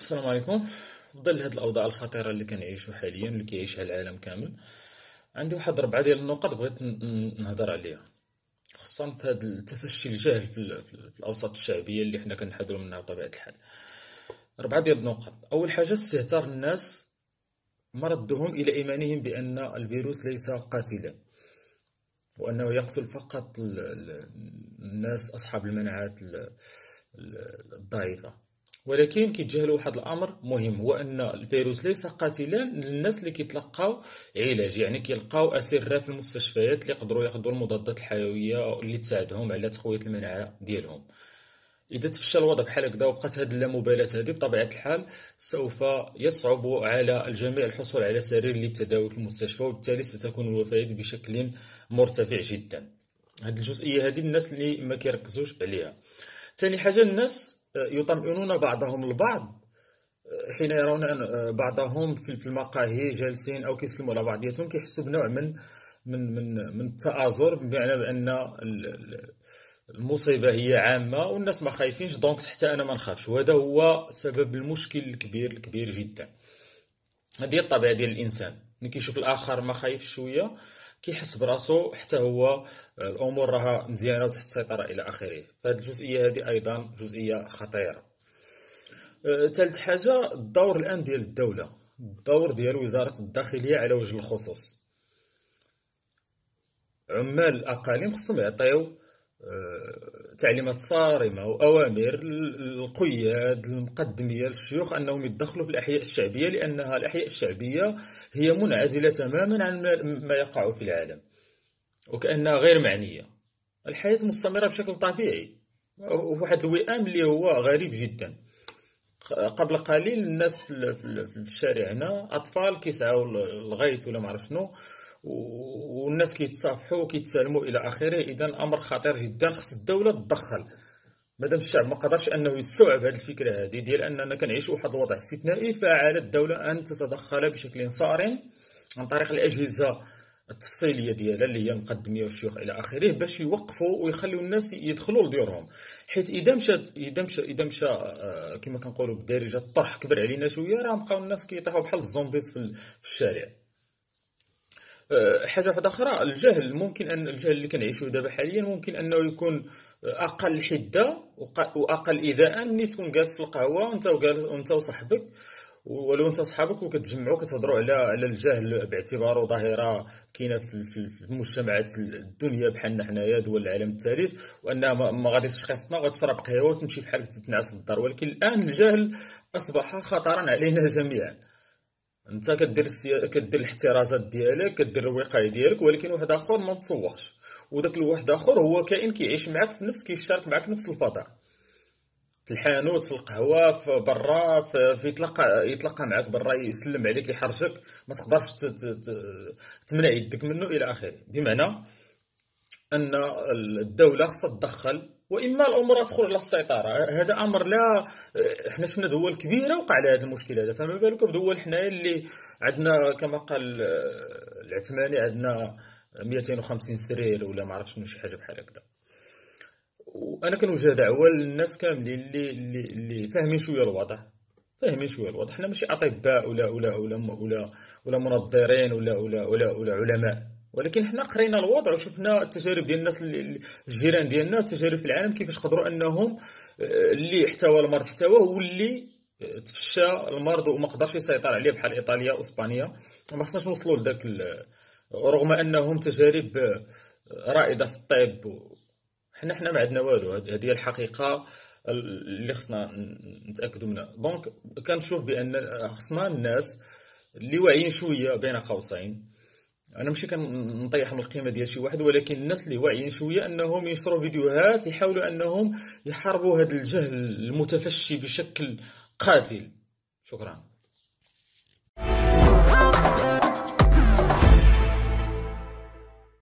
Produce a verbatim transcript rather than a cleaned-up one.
السلام عليكم. في ظل هذه الأوضاع الخطيرة اللي كنعيشوا حاليا اللي كيعيشها العالم كامل، عندي واحد ربعة ديال النقط بغيت ن- ن- نهضر عليها، خصوصا في هذا التفشي الجهل في, ال- في, ال- في الأوساط الشعبية اللي حنا كنحذروا منها بطبيعة الحال. ربعة ديال النقط. أول حاجة استهتار الناس، مردهم إلى إيمانهم بأن الفيروس ليس قاتلا، وأنه يقتل فقط ال- ال- الناس أصحاب المناعات ال- ال- الضعيفة. ولكن كيتجاهلوا واحد الامر مهم، هو ان الفيروس ليس قاتلا للناس اللي كيتلقاو علاج، يعني كيلقاو اسره في المستشفيات اللي يقدروا ياخذوا المضادات الحيويه اللي تساعدهم على تقويه المناعه ديالهم. اذا تفشى الوضع بحال هكذا وبقات هذه اللامبالاه هذه، بطبيعه الحال سوف يصعب على الجميع الحصول على سرير للتداوي في المستشفى، وبالتالي ستكون الوفيات بشكل مرتفع جدا. هذه الجزئيه هذه الناس اللي ما كيركزوش عليها. ثاني حاجه، الناس يطمئنون بعضهم البعض حين يرون أن بعضهم في في المقاهي جالسين او كيسلموا على بعضياتهم، كيحسوا بنوع من من من من التآزر، بمعنى بان ال- ال- المصيبه هي عامه والناس ما خايفينش، دونك حتى انا ما نخافش، وهذا هو سبب المشكل الكبير الكبير جدا. هذه هي الطبيعه ديال الانسان، ملي كيشوف الاخر ما خايف شويه كيحس براسو حتى هو الامور راها مزيانه وتحت السيطره الى اخره. فهذه الجزئيه هذه ايضا جزئيه خطيره. أه، ثالث حاجه، الدور الان ديال الدوله، الدور ديال وزاره الداخليه على وجه الخصوص. عمال الاقاليم خصهم يعطيو أه، تعليمات صارمه واوامر للقياد المقدميه للشيوخ انهم يتدخلوا في الاحياء الشعبيه، لانها الاحياء الشعبيه هي منعزله تماما عن ما ما يقع في العالم، وكانها غير معنيه. الحياه مستمره بشكل طبيعي، وواحد الوئام اللي هو غريب جدا. قبل قليل الناس في ال- في ال- في الشارع هنا اطفال كيسعوا الغيط ولا ما عرف شنو، و- والناس كيتصافحوا وكيتسالموا الى اخره. اذا امر خطير جدا، خص الدوله تدخل. مادام الشعب ما قدرش انه يستوعب هذه الفكره هذه ديال اننا كنعيشوا واحد الوضع استثنائي، فعلى الدوله ان تتدخل بشكل صارم عن طريق الاجهزه التفصيليه ديالها اللي هي المقدميه والشيوخ الى اخره، باش يوقفوا ويخليوا الناس يدخلوا لديورهم. حيت اذا مشات اذا مشى اذا مشى آه، كما كنقولوا بالدارجه الطرح كبر علينا شويه، راه بقاو الناس كيطيحوا بحال الزومبيز في ال- في الشارع. آه، حاجه واحده اخرى، الجهل. ممكن ان الجهل اللي كنعيشوه دابا حاليا ممكن انه يكون اقل حده وق- واقل ايذاء ملي تكون جالس في القهوه وانت وجالس وانت وصاحبك، ولو انت صحابك وكتجمعوا كتهضروا على على الجهل باعتباره ظاهره كاينه في في في المجتمعات الدنيا بحالنا حنايا دول العالم الثالث، وانها ما ما غاديش تخصنا وغتشرب قهوه وتمشي بحالك تتنعس للدار. ولكن الان الجهل اصبح خطرا علينا جميعا. انت كدير السيا... كدير الاحترازات ديالك، كدير الوقايه ديالك، ولكن واحد اخر ما متسوقش، وداك الواحد اخر هو كائن كيعيش معك في نفس كيشارك معك نفس الفضاء، في الحانوت، في القهوه، في برا، في, في يتلقى يتلقى معك برا، يسلم عليك، يحرجك، ما تقدرش ت- ت- ت- تمنع يدك منه الى اخره. بمعنى ان الدوله خصها تدخل، واما الامور تدخل على السيطره. هذا امر لا، احنا شفنا دول كبيره وقع على هذا المشكل هذا، فما بالك بدول حنايا اللي عندنا كما قال آه، العثماني عندنا مئتين وخمسين سرير ولا ما عرف شنو، شي حاجه بحال هكذا. وانا كنوجه دعوه للناس كاملين اللي اللي اللي فاهمين شويه الوضع، فاهمين شويه الوضع. حنا ماشي اطباء ولا ولا ولا ولا ولا منظرين ولا ولا ولا, ولا علماء، ولكن حنا قرينا الوضع وشفنا التجارب ديال الناس اللي اللي- الجيران ديالنا، التجارب في العالم كيفاش قدروا انهم آه، اللي احتوى المرض احتواه، واللي آه، تفشى المرض وما قدرش يسيطر عليه بحال ايطاليا واسبانيا. ما خصناش نوصلوا لذاك ال- رغم انهم تجارب آه، رائده في الطب. حنا حنا ما عندنا والو. هاد- هذه هي الحقيقه اللي خصنا نتاكدوا منها. دونك كنشوف بان خصنا الناس اللي واعيين شويه بين قوسين، انا ماشي كنطيح من القيمه ديال شي واحد، ولكن الناس اللي واعيين شويه انهم ينشروا فيديوهات يحاولوا انهم يحاربوا هذا الجهل المتفشي بشكل قاتل. شكرا.